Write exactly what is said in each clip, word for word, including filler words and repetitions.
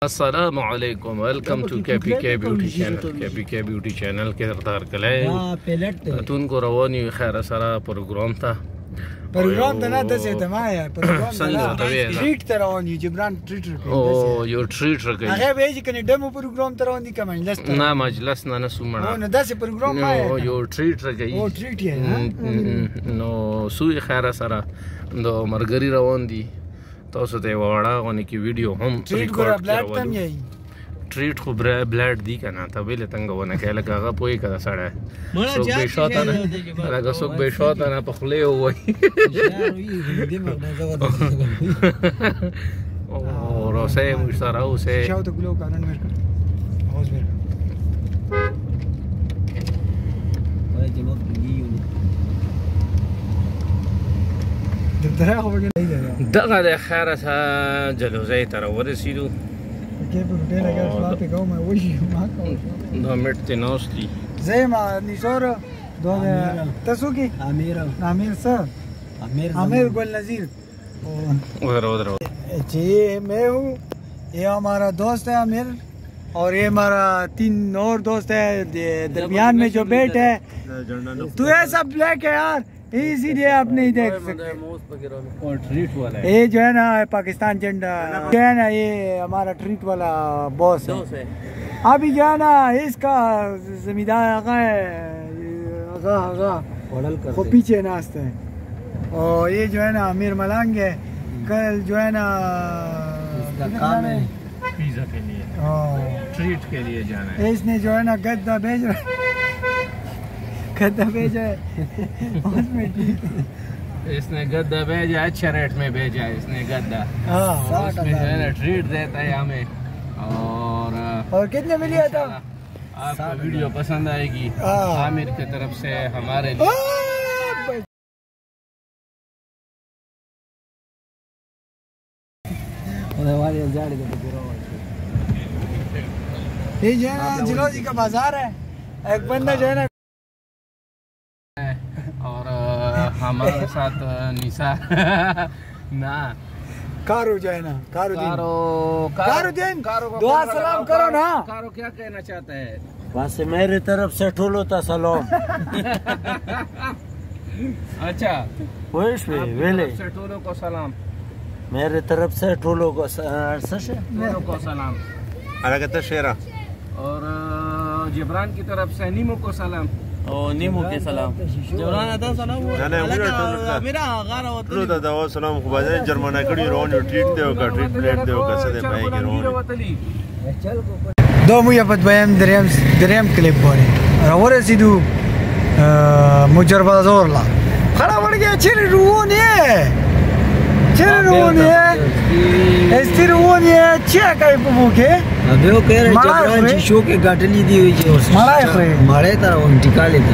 अस्सलाम वालेकुम, welcome to KPK beauty channel. KPK beauty channel के सरदार कले तुन को रवानी खैर सारा प्रोग्राम था programme ته نه دسه ته ما یا programme څنګه ته وی ټریټ ته رواني جبران ټریټ او یو ټریټ راکې هغه به چې کنه دمو programme ته رواني کوم مجلس نه مجلس نه نه سومړه نو داسې programme ما یو ټریټ راکې او ټریټ یې نو سوی خیر سره نو مرګري روان دي تاسو ته وړا غونې کی ویډیو هم ریکارډ کړو treat खो ब्लड दी kana ta bele tanga wana kala kaga poi kada sada sok be shota na laga sok be shota na pakhle hoy o rose mushtara use شاو ته ګلو کارن ورک اوس ورک وای جنوب کیو دغه خو به نه دغه د خیره جلوزی تر ورسیدو دو منٹ تی نوستی زي ما نزور دو تسوقي امير امير سر امير امير گل نذیر उधर उधर जी मैं हूँ, ये हमारा दोस्त है आमिर और ये हमारा तीन और दोस्त है दरमियान में जो बेट है तू ऐसा ब्लैक है यार इसीलिए आप नहीं देख सकते। और ट्रीट वाला है ये जो है ना पाकिस्तान झंडा जो है ना ये हमारा ट्रीट वाला बॉस है। अभी जो है ना इसका जमींदार आगा है आगा आगा वो पीछे नाचते हैं और ये जो है ना अमीर मलंग है। कल जो है ना इसका काम है पिज्जा के लिए ट्रीट के लिए जाना है। इसने जो है ना गद्दा भेज रहा गद्दा भेजा है इसने गद्दा भेजा, अच्छे रेट में भेजा है इसने गद्दा। उसमें जो है ना ट्रीट देता है हमें और और कितने में लिया था? आपको वीडियो पसंद आएगी आमिर की तरफ से हमारे लिए। ये जो है ना जिलोजी का बाजार है। एक बंदा जो है ना और हमारे साथ निशा ना कारो जो है ना कारो कारो कारो दिन दुआ सलाम करो ना। कारो क्या कहना चाहता है? बस मेरी तरफ से ठुलो था सलाम। अच्छा वही वेले से ठुलो को सलाम, मेरे तरफ से ठुलो को ठुलो को सलाम। अलग शेरा और जिब्रान की तरफ से नीमू को सलाम। ओ नीमू के सलाम जिब्रान आता सलाम मेरा गारा होता है तो दवा सलाम को बाजार जर्मना कड़ी रोन ट्रीट देओ का ट्रीट प्लेट देओ का सदे भाई के रोन दो मुया पत बयाम दरियम दरियम क्लिप बोले और रसीदू मुजर बाजार ला खड़ा पड़ गया चेरे रुओन है चेरे रुओन है ऐसे रुओन है क्या काय बुके अबे वो कह रहे जबरान जी शो के गाटली दी हुई है मड़ाई पे मड़ाई तरह उन टिका लेते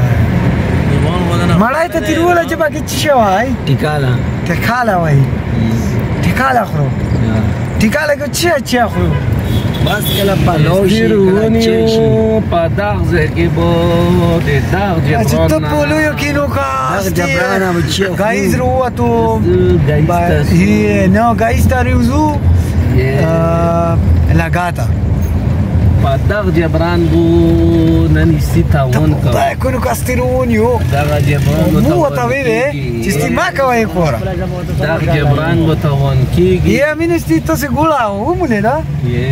मड़ाई तो तिरुवला जब आके चिशा भाई टिकाला टिकाला भाई टिकाला खरो टिकाला को चिया चिया खरो बस कला पालोशी पादाग ज़ेके बो दे दाग जबरान तो बोलो यो किनो का जबरान अब चिया गाइस रुआ तो ये नो गाइस तारिउज़ू लगाता पादाग जबरान बो ननी सीता वन का ताई कुनो कास्तिरुन यो दाग जबरान बो तावेले चिस्ती माका वाई कोरा दाग जबरान बो तावन की ये अमीन इस्ती तो से गुला हो मुले ना ये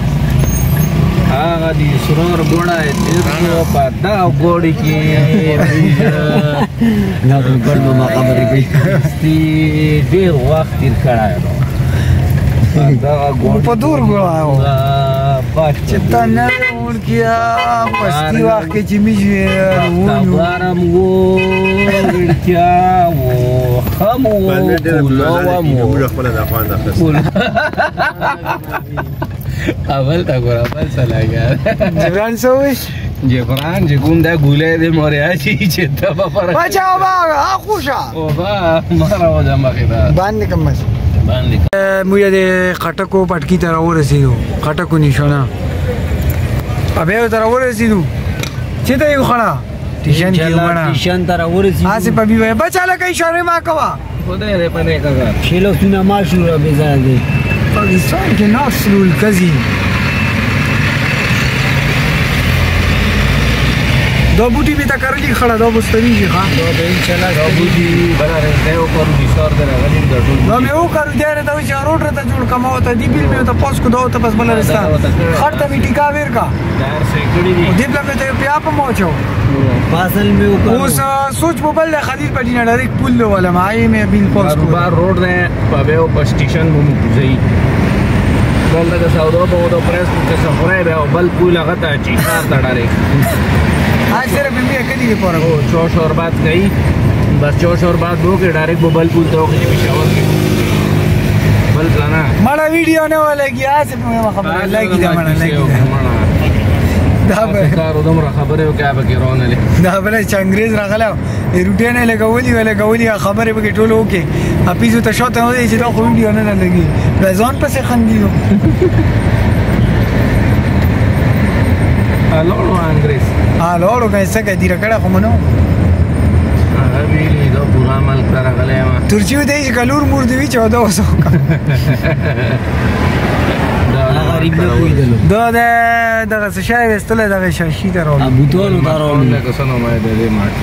आगा दी सुरंग बोड़ा है तेरे पादाग बोड़ी की ना तो कर दो माका मरी गई इस्ती देर वक्त इरकड़ा है Упадур гулао. Читана уркия пасти вахке чимижер. Табарам го уркия во хаму кулаваму. अवल था गोरा अवल चला गया जिब्रान सोविश जिब्रान जिगुम दा गुले दे मोरे आची चेता बापर बचाओ बागा आखुशा ओ बा मारा हो जामा केदा बांध कमस मुझे दे खटको पटकी तरह वो रसीदू खटको निशाना अबे तरह वो रसीदू चिता यू खड़ा टीशन की उमड़ा टीशन तरह वो रसीदू हाँ से पबी भाई बचा लगा इशारे माँ कवा खुदे रे पने का खेलो सुना माशूर अबे ज़्यादा पाकिस्तान के नस्लुल कजी दो बूटी भी तक करली खड़ा दो बस्तरी जी हां दो बे चला दो बूटी बना रहे थे ऊपर भी सर दे रहा गली दो दो मैं वो कर दे रहा था वो रोड रहता जोड़ कमा होता दी बिल में तो पोस को दो तो बस बला रास्ता खड़ता भी टिका वेर का यार से कड़ी दी दिबला में तो पे आप पहुंचो फासल में ऊपर उस सोच मोबाइल खलील पड़ी ना डायरेक्ट पुल वाला माई में बिल पोस को बार रोड ने पावे वो स्टेशन में मुझे बल का सौदा बहुत प्रेस के सफरे बे बल पुल लगता है चीखा था डायरेक्ट आज सिर्फ भी अकेली के पर वो चौश और बात गई बस चौश और बात हो के डायरेक्ट वो बल पुल तो के पिशावर में बल प्लाना माड़ा वीडियो ने वाला की आज में खबर लगी जमाना लगी दा कार उदम खबर है क्या बके रोने ले दा बले अंग्रेज रखला ये रुटे ने लगा वली वाले गवली खबर है बके टोलो के अभी जो तो शॉट हो ये तो वीडियो ने लगी बेजोन पे से खंगी लो लोड़ो अंग्रेज हाँ लोड़ो कैसे कह दी रखड़ा खमनो अभी तो पूरा माल करा गले में तुर्ची दे कलूर मुर्दी भी चौदह सौ का गरीब लोग कोई दलो दो दे दगा से शायद इस्तले दगा शाशी करो अब तो लो करो ने को सनो मैं दे दे मार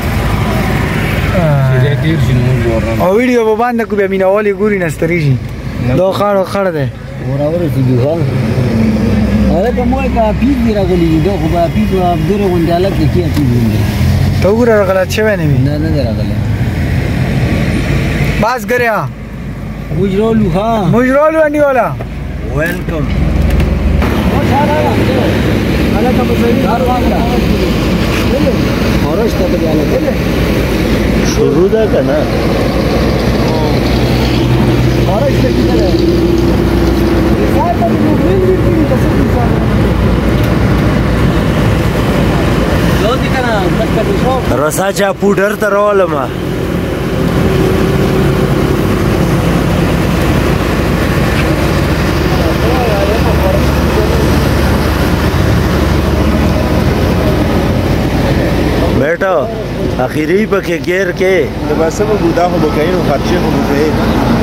ये तीर जिनो बोर और वीडियो वो बांध को बेमिना वाली गुरी नस्तरीजी दो खाड़ो खड़ दे और और वीडियो अरे कमोय का पीस गिरा गोली दो खुबा पीस अब दूर गोंडे अलग के किया पीस गोंडे तो गुरा रखला अच्छे बने भी ना ना जरा गले बस गया मुजरोलू हां मुजरोलू अंडी वाला वेलकम वो सारा अलग का बसई घर वाला और इस तक जाने शुरू दा करना और इस तक जाने रसाच्या पुढर तर रोल मा बेटा आखिरी पके गेर के तो बस वो गुदा हो बकई नो खर्चे हो गए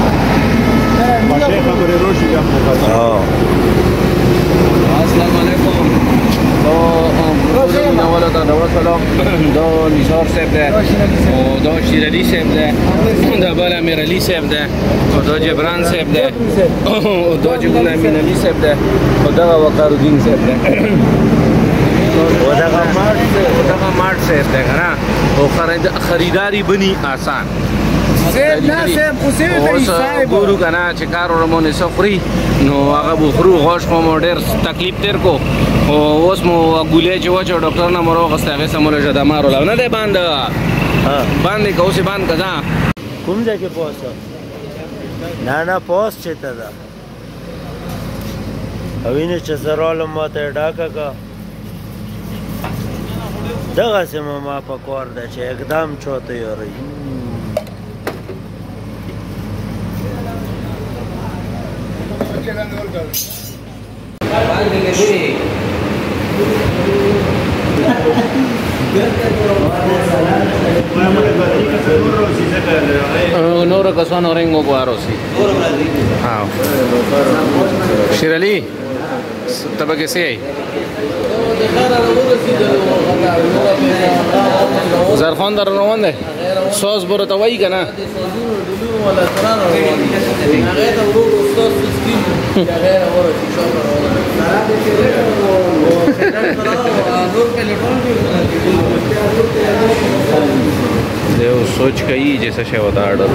माशे खबरे रोशी का हां अस्सलाम वालेकुम तो नवाला का नवाला सलाम दो निसार साहब ده दो शिरली साहब ده दो बाला मिरली साहब ده दो जबरान साहब ده दो जुगला मिनली साहब ده दो वकारुद्दीन साहब ده वदा का मार्ट से वदा का मार्ट से है ना वो खरीदारी बनी आसान सेब ना सेब खुशी में साहब गुरु का ना चिकार और मोने सफरी नो आगा बुखरू गोश को मोडर तकलीफ तेर को ओस मो गुले जो जो डॉक्टर ना मरो गस्ता है समोले जदा मारो ला ना दे बांध हां बांध को से बांध कजा कुम जाके पोस ना ना पोस चेता दा अविने चसरोल मत डाका का दगा से मामा पकवार दा छे एकदम छोते हो रही नोरा कसन orang mau guarosi हाँ शिरली तब कैसे आई जरखान दर रोन दे सॉस बोरो तवाई का ना देव सोच कई जैसा शेवता आर्डर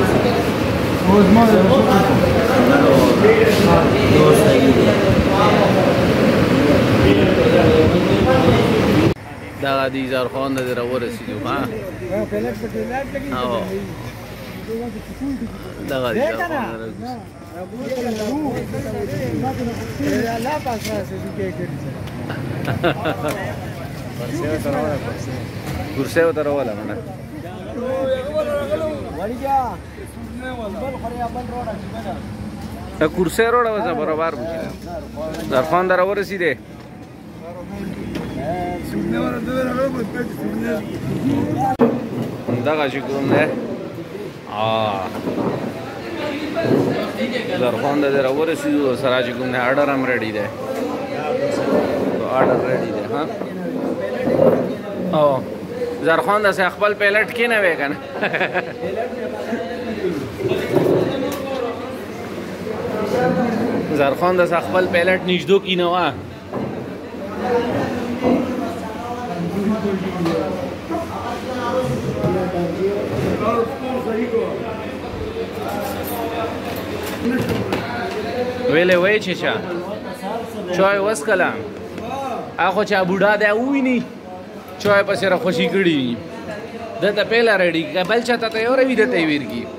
दागा दी जरखान दे रवर सी हां हां दागा दी कुर्सी उतर वाला ना कुर्सी रोड वजा बरोबर जरखान दरवर सीधे दागा शिकून दे आ زرخوان د دې راورسېدو سره چې کوم دی آرډر هم ریډي دی آرډر ریډي دی ها او زرخوان داسې خپل پیلټ کېنوې که نه زرخوان داسې خپل پیلټ نږدو کېنوه ویلې وایي چې چا چای وڅښله هغه چا بوډا دی وویني چای پسې را خوشي کړي وي ده ته پیله ریډي که بل چا ته تیاروي ده ته یې ویر کړي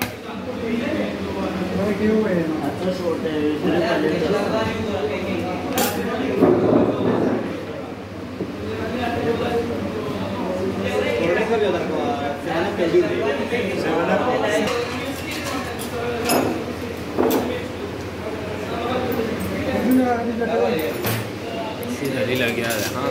सीधा ही लग गया है हाँ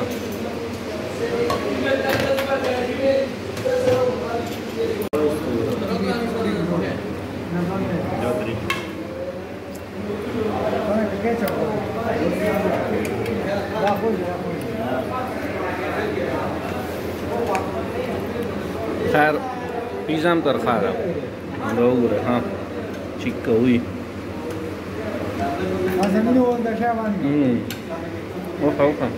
खैर पिज़्ज़ा में तर खा रहा लोग हाँ चिक्का हुई हम्म okay okay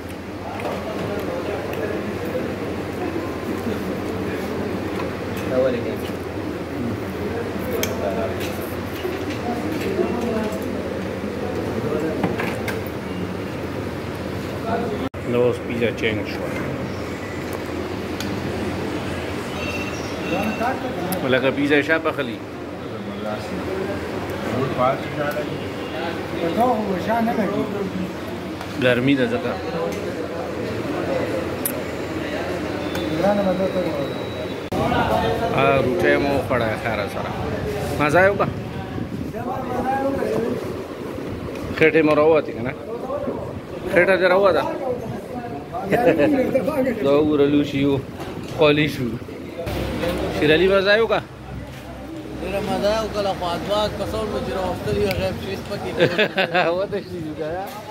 Los pizza change ولکه پیزا شا پخلی ګرمي ده ځکه روټۍ مو وخوړه خیره سره مزه یې وکړه خېټې مو راووتې که نه خېټه دې راووته دا وګوره لوشي و خولي شو شیر علي مزه یې وکړه ډېره مزه یې وکړله خو ادواک کسان مو چې راوستلي وي غیب شیز پکې وتښتېدو که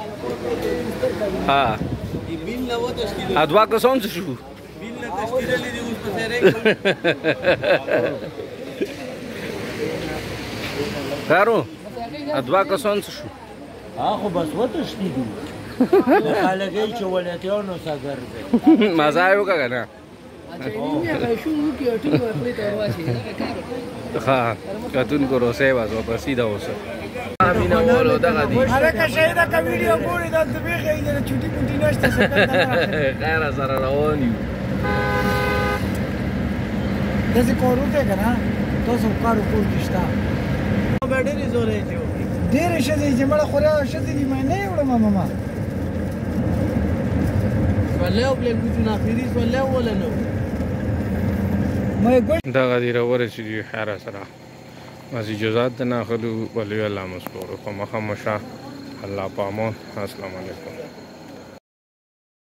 ها بیل نه وتښتېدو ادواک کسان څه شو بیل نه تښتېدلي دي اوس په سیرې کارو ادوا کسان څه شو خو بس وتښتېدو خلګۍ چې ولایتیانو څخه ګرځي مزه یې وکړه که نه ها کتونکو روسۍ واز واپسې ده اوس مینهوالو دغه دي هلکه شهیده که ویډیو ګورې دلته بیخي چوټي پوټي نشته خیره سره روان یو داسې کار وکړئ که نه تاسو کار کور کې شته به ډېرې زورې چې ډېرې ښځې چې مړه خوریا ښځې دي ما نه یې وړم ماما سولې او پلې کوچونه اخري سولې وله نه دغه دی راورسېدو خیره سره بس اجازات ته نه اخلو ولی الله مسپارو په مخه مشه الله په امان السلام علیکم